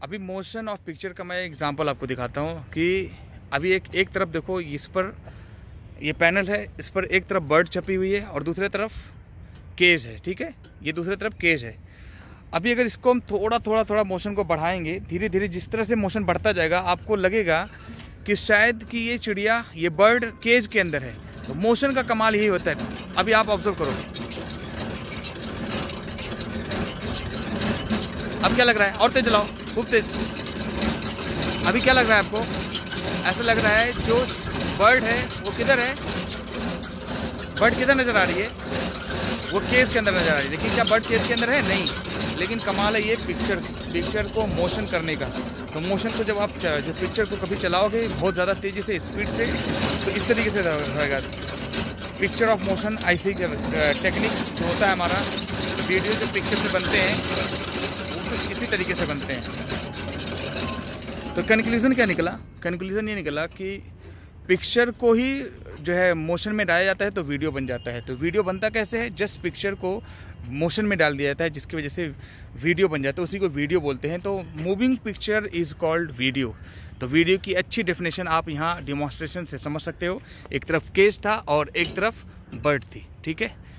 अभी motion of picture का मैं एग्जांपल आपको दिखाता हूँ कि अभी एक तरफ देखो, इस पर ये पैनल है, इस पर एक तरफ बर्ड छपी हुई है और दूसरे तरफ केज है। ठीक है, ये दूसरे तरफ केज है। अभी अगर इसको हम थोड़ा मोशन को बढ़ाएंगे, धीरे धीरे जिस तरह से मोशन बढ़ता जाएगा आपको लगेगा कि शायद कि ये चिड़िया, ये बर्ड केज के अंदर है। तो मोशन का कमाल यही होता है। अभी आप ऑब्जर्व करो, अब क्या लग रहा है? और तेज चलाओ, खूब तेज। अभी क्या लग रहा है आपको? ऐसा लग रहा है जो बर्ड है वो किधर है? बर्ड किधर नज़र आ रही है? वो केज के अंदर नज़र आ रही है। लेकिन क्या बर्ड केज के अंदर है? नहीं। लेकिन कमाल है ये पिक्चर को मोशन करने का। तो मोशन को जब आप जो पिक्चर को कभी चलाओगे बहुत ज़्यादा तेज़ी से, स्पीड से, तो इस तरीके से रहेगा। पिक्चर ऑफ मोशन ऐसी टेक्निक जो होता है हमारा, वीडियो जो पिक्चर से बनते हैं वो कुछ इसी तरीके से बनते हैं। तो कंक्लूज़न क्या निकला? कंक्लूज़न ये निकला कि पिक्चर को ही जो है मोशन में डाला जाता है तो वीडियो बन जाता है। तो वीडियो बनता कैसे है? जस्ट पिक्चर को मोशन में डाल दिया जाता है जिसकी वजह से वीडियो बन जाता है, उसी को वीडियो बोलते हैं। तो moving picture is called video. तो वीडियो की अच्छी डेफिनेशन आप यहाँ डिमॉन्स्ट्रेशन से समझ सकते हो। एक तरफ केज था और एक तरफ बर्ड थी। ठीक है।